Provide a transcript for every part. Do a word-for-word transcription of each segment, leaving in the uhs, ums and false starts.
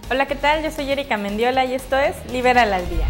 Hola, ¿qué tal? Yo soy Erika Mendiola y esto es Liberal al Día.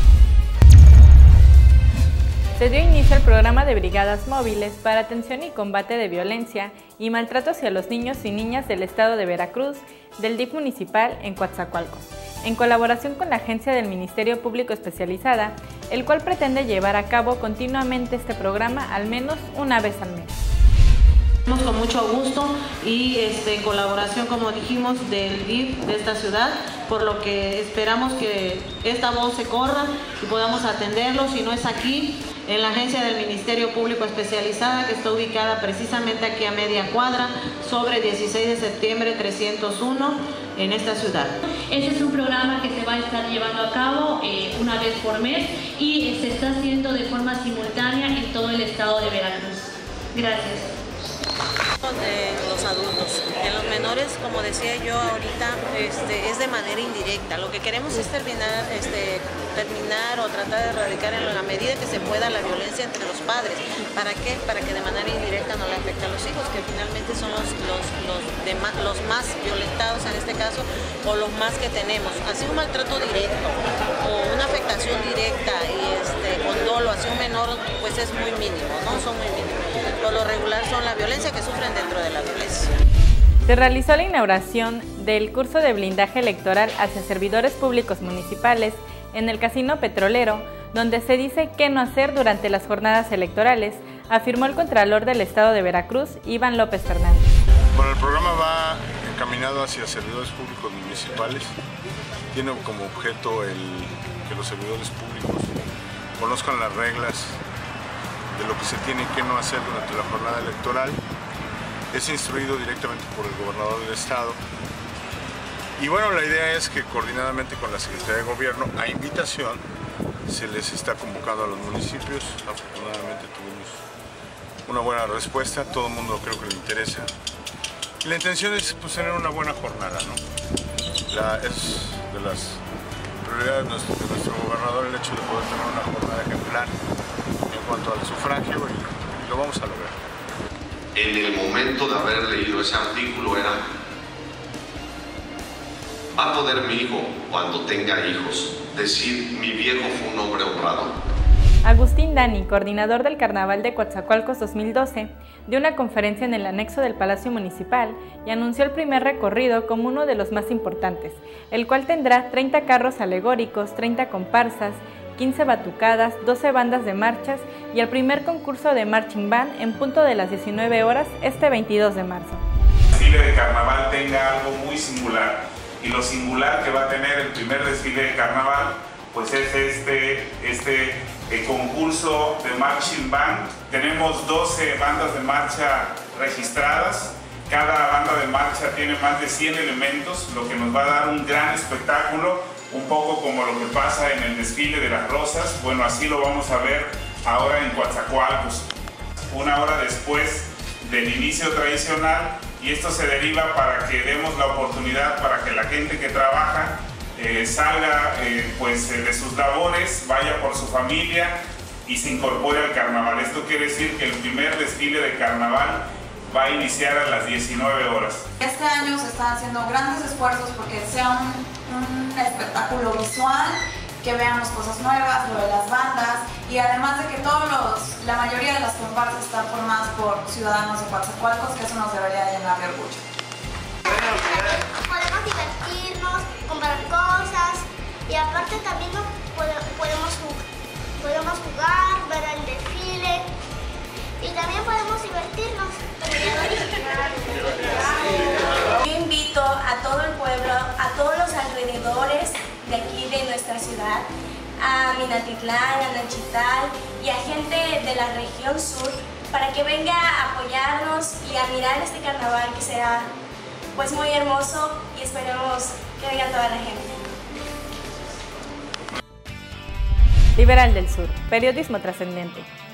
Se dio inicio al programa de brigadas móviles para atención y combate de violencia y maltrato hacia los niños y niñas del estado de Veracruz, del D I F municipal en Coatzacoalcos, en colaboración con la Agencia del Ministerio Público Especializada, el cual pretende llevar a cabo continuamente este programa al menos una vez al mes. Con mucho gusto y este, en colaboración, como dijimos, del D I F de esta ciudad, por lo que esperamos que esta voz se corra y podamos atenderlo. Si no es aquí, en la Agencia del Ministerio Público Especializada, que está ubicada precisamente aquí a media cuadra, sobre dieciséis de septiembre trescientos uno, en esta ciudad. Este es un programa que se va a estar llevando a cabo eh, una vez por mes y se está haciendo de forma simultánea en todo el estado de Veracruz. Gracias. De los adultos, en los menores, como decía yo ahorita, este, es de manera indirecta. Lo que queremos es terminar, este, terminar o tratar de erradicar en la medida que se pueda la violencia entre los padres. ¿Para qué? Para que de manera indirecta no le afecte a los hijos, que finalmente son los, los, los, de, los más violentados en este caso, o los más que tenemos. Así un maltrato directo o una afectación directa y este, con dolo hacia un menor, pues es muy mínimo, ¿no? Son muy mínimos. Por lo regular son la violencia que sufren dentro de la violencia. Se realizó la inauguración del curso de blindaje electoral hacia servidores públicos municipales en el Casino Petrolero, donde se dice qué no hacer durante las jornadas electorales, afirmó el Contralor del Estado de Veracruz, Iván López Fernández. Bueno, el programa va encaminado hacia servidores públicos municipales. Tiene como objeto el que los servidores públicos conozcan las reglas de lo que se tiene y qué no hacer durante la jornada electoral. Es instruido directamente por el gobernador del estado. Y bueno, la idea es que coordinadamente con la Secretaría de Gobierno, a invitación, se les está convocando a los municipios. Afortunadamente tuvimos una buena respuesta, todo el mundo creo que le interesa. Y la intención es pues, tener una buena jornada, ¿no? La, es de las prioridades de nuestro, de nuestro gobernador el hecho de poder tener una jornada ejemplar en cuanto al sufragio y, y lo vamos a lograr. En el momento de haber leído ese artículo era: ¿va a poder mi hijo, cuando tenga hijos, decir mi viejo fue un hombre honrado? Agustín Dani, coordinador del Carnaval de Coatzacoalcos dos mil doce, dio una conferencia en el anexo del Palacio Municipal y anunció el primer recorrido como uno de los más importantes, el cual tendrá treinta carros alegóricos, treinta comparsas, quince batucadas, doce bandas de marchas y el primer concurso de Marching Band en punto de las diecinueve horas este veintidós de marzo. El desfile de carnaval tenga algo muy singular, y lo singular que va a tener el primer desfile de carnaval pues es este, este eh, concurso de Marching Band. Tenemos doce bandas de marcha registradas. Cada banda de marcha tiene más de cien elementos, lo que nos va a dar un gran espectáculo, un poco como lo que pasa en el desfile de las rosas. Bueno, así lo vamos a ver ahora en Coatzacoalcos, una hora después del inicio tradicional, y esto se deriva para que demos la oportunidad para que la gente que trabaja eh, salga eh, pues, de sus labores, vaya por su familia y se incorpore al carnaval. Esto quiere decir que el primer desfile de carnaval va a iniciar a las diecinueve horas. Este año se están haciendo grandes esfuerzos porque sea un, un espectáculo visual, que veamos cosas nuevas, lo de las bandas, y además de que todos los, la mayoría de las comparsas están formadas por ciudadanos de Coatzacoalcos, que eso nos debería llenar de orgullo. Podemos divertirnos, comprar cosas, y aparte también nos podemos, podemos jugar, ver el desfile, y también podemos divertirnos. Yo invito a todo el pueblo, a todos los alrededores de aquí de nuestra ciudad, a Minatitlán, a Nachital y a gente de la región sur, para que venga a apoyarnos y a mirar este carnaval que será pues muy hermoso, y esperemos que venga toda la gente. Liberal del Sur, periodismo trascendente.